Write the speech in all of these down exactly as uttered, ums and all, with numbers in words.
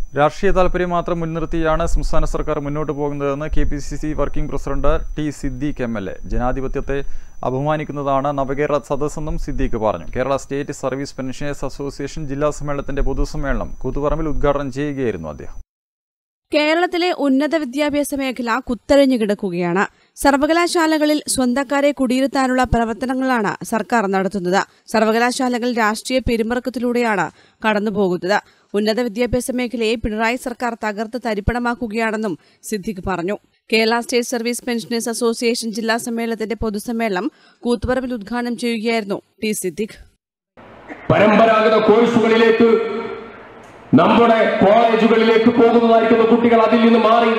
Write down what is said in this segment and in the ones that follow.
രാഷ്ട്രീയ താൽപര്യം മാത്രം മുൻനിർത്തിയാണ് സംസ്ഥാന സർക്കാർ മുന്നോട്ട് പോകുന്നതെന്ന് K P C C working president T Siddique M L A. ജനാധിപത്യത്തെ അപമാനിക്കുന്നതാണ് നവകേരള സദസ്സെന്നും സിദ്ദീഖ് പറഞ്ഞു. Kerala state service pensioners association ജില്ലാ സമ്മേളനത്തിന്റെ പൊതുസമ്മേളനം കൂത്തുപറമ്പിൽ ഉദ്ഘാടനം ചെയ്യുകയായിരുന്നു അദ്ദേഹം. കേരളത്തിലെ ഉന്നത വിദ്യാഭ്യാസ മേഖല കുത്തഴിഞ്ഞു കിടക്കുകയാണ്. സർവകലാശാലകളിൽ സ്വന്തക്കാരെ കുടിയിരുത്താനുള്ള പ്രവർത്തനങ്ങളാണ് സർക്കാർ നടത്തുന്നത്. സർവകലാശാലകൾ രാഷ്ട്രീയ പെരുമറക്കത്തിലൂടെയാണ് കടന്നുപോകുന്നത്. ഉന്നത വിദ്യാഭ്യാസ മേഖലയെ പിണറായി സർക്കാർ തകർത്ത് തരിപ്പണമാക്കുകയാണെന്നും സിദ്ദീഖ് പറഞ്ഞു. Kerala state service pensioners association ജില്ലാ സമ്മേളനത്തിന്റെ പൊതുസമ്മേളനം കൂത്തുപറമ്പിൽ ഉദ്ഘാടനം ചെയ്യുകയായിരുന്നു ടി സിദ്ദീഖ്. പരമ്പരാഗത കോഴ്സുകളിലേക്ക് നമ്മുടെ കോളേജുകളിലേക്ക് പോകുന്നതായിരിക്കുന്ന കുട്ടികൾ അതിൽ നിന്ന് മാറി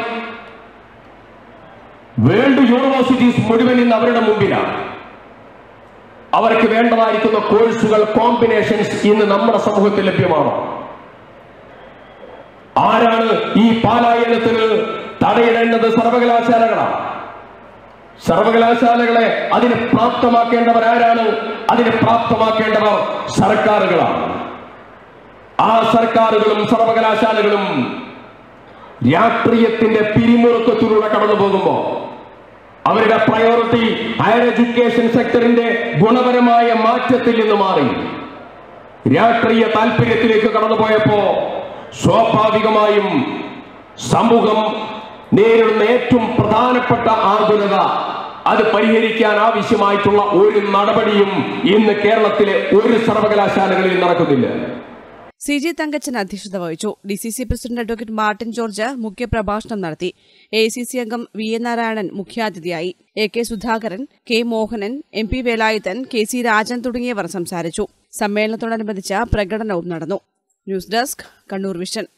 വേൾഡ് യൂണിവേഴ്സിറ്റീസ് മുഴുവൻ ഇന്ന് അവരുടെ മുമ്പിലാണ്. അവർക്ക് വേണ്ടതായിരിക്കുന്ന കോഴ്സുകൾ കോമ്പിനേഷൻസ് ഇന്ന് നമ്മുടെ സമൂഹത്തിൽ ലഭ്യമാണ്. ആരാണ് ഈ പലായനത്തിന് തടയിടേണ്ടത്? സർവകലാശാലകളാണ്. സർവകലാശാലകളെ അതിന് പ്രാപ്തമാക്കേണ്ടവർ ആരാണ്? അതിന് പ്രാപ്തമാക്കേണ്ടവർ സർക്കാരുകളാണ്. ആ സർക്കാരുകളും സർവകലാശാലകളും രാഷ്ട്രീയത്തിന്റെ പിരിമുറുക്കത്തിലൂടെ കടന്നു പോകുമ്പോൾ അവരുടെ പ്രയോറിറ്റി ഹയർ എഡ്യൂക്കേഷൻ സെക്ടറിന്റെ ഗുണപരമായ മാറ്റത്തിൽ നിന്ന് മാറി രാഷ്ട്രീയ താല്പര്യത്തിലേക്ക് കടന്നുപോയപ്പോ സ്വാഭാവികമായും സമൂഹം നേരിടുന്ന ഏറ്റവും പ്രധാനപ്പെട്ട ആകുലത അത് പരിഹരിക്കാൻ ആവശ്യമായിട്ടുള്ള ഒരു നടപടിയും ഇന്ന് കേരളത്തിലെ ഒരു സർവകലാശാലകളിൽ നടക്കുന്നില്ല. സി ജി തങ്കച്ചൻ അധ്യക്ഷത വഹിച്ചു. D C C president advocate Martin George മുഖ്യപ്രഭാഷണം നടത്തി. എ ഐ സി സി അംഗം വി എ നാരായണൻ മുഖ്യാതിഥിയായി. A K Sudhakaran, K Mohanan, M P Velayudhan, K C Rajan തുടങ്ങിയവർ സംസാരിച്ചു. സമ്മേളനത്തോടനുബന്ധിച്ച് പ്രകടനവും നടന്നു. News desk, Kannur vision.